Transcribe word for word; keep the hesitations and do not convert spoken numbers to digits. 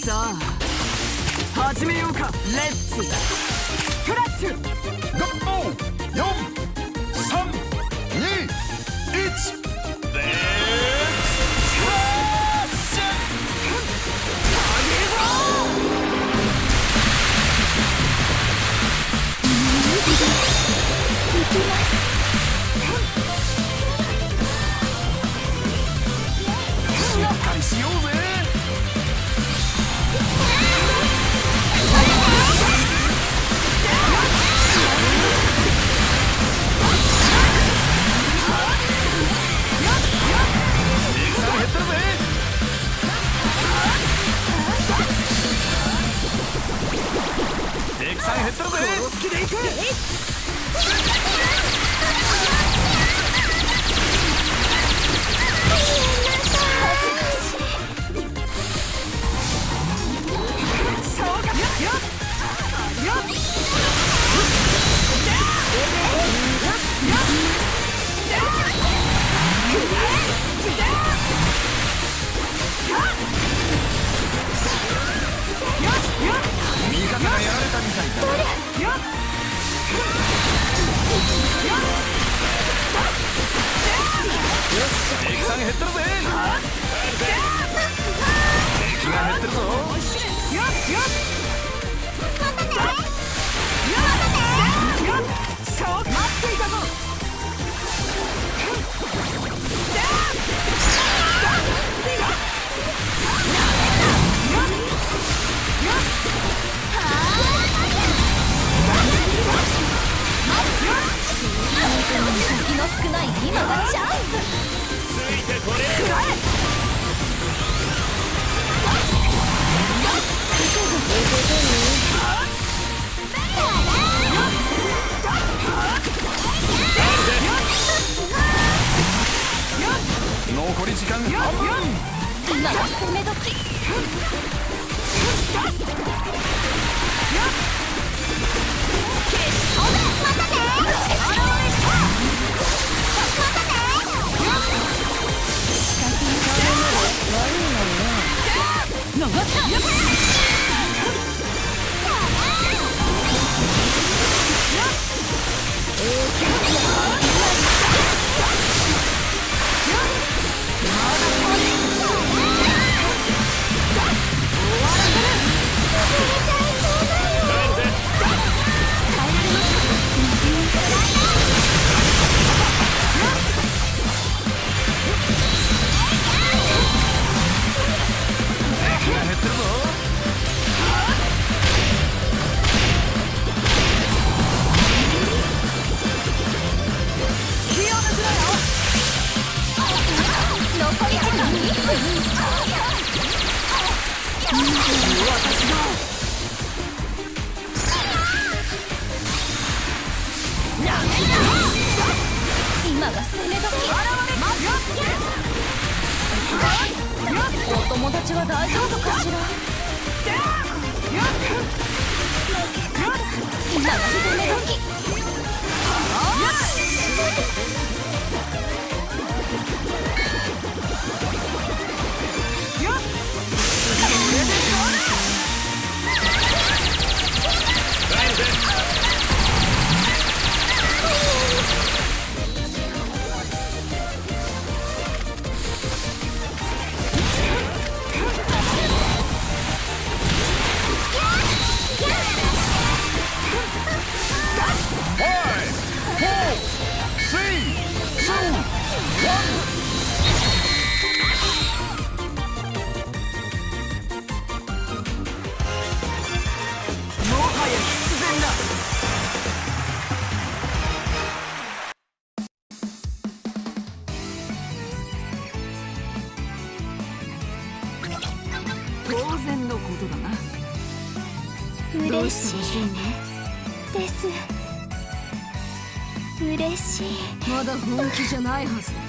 さあ始めようか。レッツスプラッシュ。 ご、よん、さん、に、いち、レッツスプラッシュ。 いきます。 しっかりしようぜ。レクさん減ったぜ。 好きでいく。 味方がやられたみたいだ。レクさん減ってるぜ。敵が減ってるぞ。 そう待っていたぞ。 気の少ない今がチャンス。 ついてこれ。残り時間半分。 今が攻め時。残り時間いっぷん。今が攻め時。お友達は大丈夫かしら。今が攻め時。 当然のことだな。 嬉しいです。嬉しい。 まだ本気じゃないはず。